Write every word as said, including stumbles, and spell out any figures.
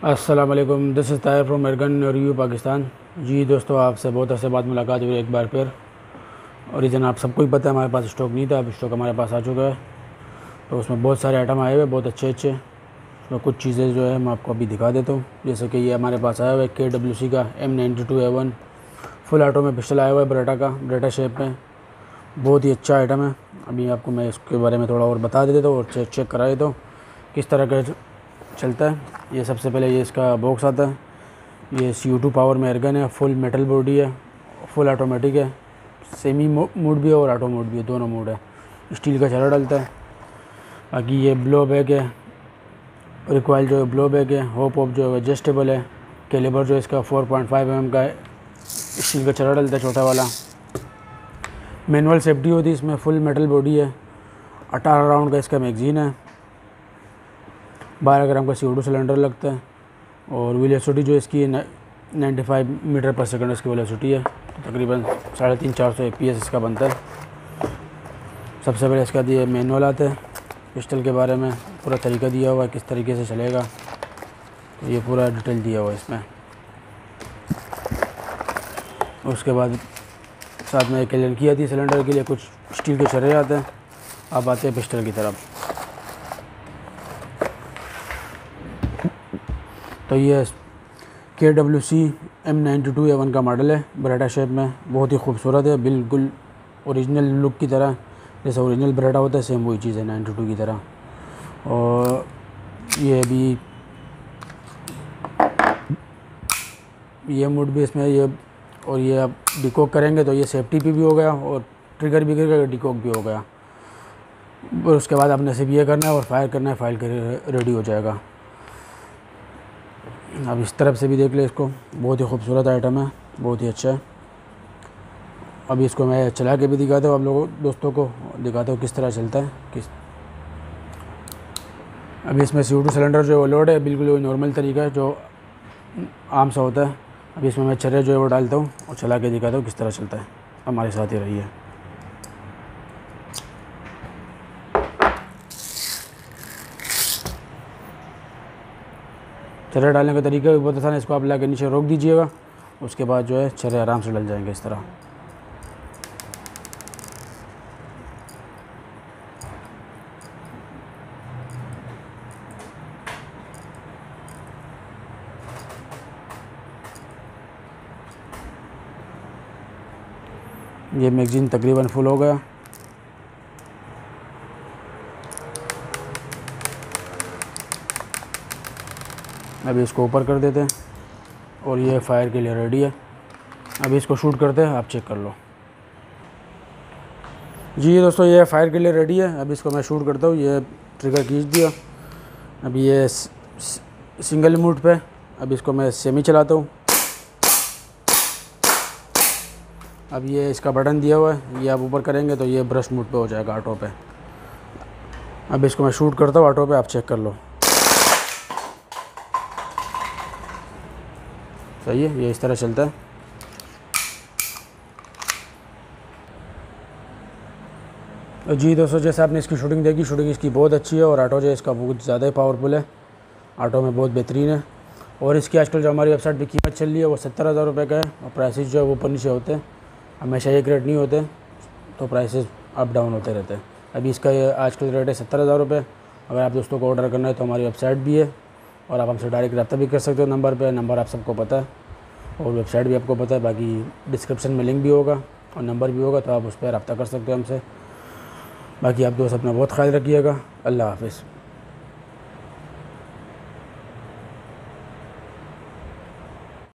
अस्सलाम वालेकुम, this is Tahir from American review Pakistan. जी दोस्तों, आपसे बहुत अरसे बाद मुलाकात हुई एक बार फिर। और रीज़न आप सबको ही पता है, हमारे पास स्टॉक नहीं था, अब स्टॉक हमारे पास आ चुका है। तो उसमें बहुत सारे आइटम आए हुए, बहुत अच्छे अच्छे। उसमें कुछ चीज़ें जो है मैं आपको अभी दिखा देता हूँ। जैसे कि ये हमारे पास आया हुआ है के डब्ल्यू सी का M ninety two A one full auto में पिस्टल आया हुआ है, बरेटा का, बरेटा शेप में। बहुत ही अच्छा आइटम है। अभी आपको मैं इसके बारे में थोड़ा और बता देता हूँ और चेक चेक करा देता हूँ किस तरह का चलता है। ये सबसे पहले ये इसका बॉक्स आता है। ये सी यू टू पावर में एयरगन है, फुल मेटल बॉडी है, फुल ऑटोमेटिक है, सेमी मोड भी है और ऑटो मोड भी है, दोनों मोड है। स्टील का छर्रा डलता है। बाकी ये ब्लो बैग है, रिकॉइल जो है ब्लो बैग है, होप ऑप जो है एडजस्टेबल है। कैलिबर जो है इसका four point five M M का है, स्टील का छर्रा डलता है छोटा वाला। मैनुअल सेफ्टी होती है इसमें, फुल मेटल बॉडी है, अठारह राउंड का इसका मैगजीन है, बारह ग्राम का सी ओ टू सिलेंडर लगता है। और वेलोसिटी जो इसकी नाइन्टी फाइव मीटर पर सेकंड इसकी वेलोसिटी है। तो तकरीबन साढ़े तीन चार सौ ए पी एस इसका बनता है। सबसे पहले इसका दिए मैनुअल आता है, पिस्टल के बारे में पूरा तरीका दिया हुआ है किस तरीके से चलेगा। तो ये पूरा डिटेल दिया हुआ है इसमें। उसके बाद साथ में एक एल की आती है सिलेंडर के लिए, कुछ स्टील के छर्रे आते हैं। अब आते हैं पिस्टल की तरफ। तो ये K W C M ninety two A one का मॉडल है, बरेटा शेप में। बहुत ही खूबसूरत है, बिल्कुल ओरिजिनल लुक की तरह, जैसे ओरिजिनल बरेटा होता है सेम वही चीज़ है नाइन्टी टू की तरह। और ये भी ये मोड भी इसमें ये, और ये अब डिकॉक करेंगे तो ये सेफ्टी पे भी हो गया और ट्रिगर भी करेगा, डिकॉक भी हो गया। और उसके बाद आपने सिर्फ ये करना है और फायर करना है, फायर कर रेडी हो जाएगा। अब इस तरफ से भी देख ले इसको, बहुत ही खूबसूरत आइटम है, बहुत ही अच्छा है। अभी इसको मैं चला के भी दिखाता हूँ आप लोगों दोस्तों को, दिखाता हूँ किस तरह चलता है किस। अभी इसमें सी ओ टू सिलेंडर जो है वो लोड है, बिल्कुल वही नॉर्मल तरीका है जो आम सा होता है। अभी इसमें मैं छर्रे जो है वो डालता हूँ और चला के दिखाता हूँ किस तरह चलता है। हमारे साथ ही रहिए। छर्रे डालने का तरीका भी बहुत आसान है। इसको आप ला के नीचे रोक दीजिएगा, उसके बाद जो है छर्रे आराम से डल जाएंगे इस तरह। ये मैगजीन तकरीबन फुल हो गया। अभी इसको ऊपर कर देते हैं और ये फायर के लिए रेडी है। अभी इसको शूट करते हैं, आप चेक कर लो। जी दोस्तों, ये फायर के लिए रेडी है। अभी इसको मैं शूट करता हूँ। ये ट्रिगर खींच दिया। अभी ये सिंगल मोड पे, अभी इसको मैं सेमी चलाता हूँ। अब ये इसका बटन दिया हुआ है, ये आप ऊपर करेंगे तो ये ब्रश मोड पे हो जाएगा, ऑटो पे। अब इसको मैं शूट करता हूँ ऑटो पे, आप चेक कर लो। सही है, ये इस तरह चलता है। जी दोस्तों, जैसे आपने इसकी शूटिंग देखी, शूटिंग इसकी बहुत अच्छी है और ऑटो जो है इसका बहुत ज़्यादा ही पावरफुल है, ऑटो में बहुत बेहतरीन है। और इसकी आजकल जो हमारी वेबसाइट पे कीमत चल रही है वो सत्तर हज़ार रुपये का है। और प्राइसेस जो है वो ऊपर नीचे होते हैं, हमेशा एक रेट नहीं होते, तो प्राइसेस अप डाउन होते रहते हैं। अभी इसका आजकल रेट है सत्तर हज़ार रुपये। अगर आप दोस्तों को ऑर्डर करना है तो हमारी वेबसाइट भी है और आप हमसे डायरेक्ट रब्ता भी कर सकते हो नंबर पे। नंबर आप सबको पता है और वेबसाइट भी आपको पता है। बाकी डिस्क्रिप्शन में लिंक भी होगा और नंबर भी होगा, तो आप उस पर रब्ता कर सकते हो हमसे। बाकी आप दोस्त अपना बहुत ख्याल रखिएगा। अल्लाह हाफ़िज़।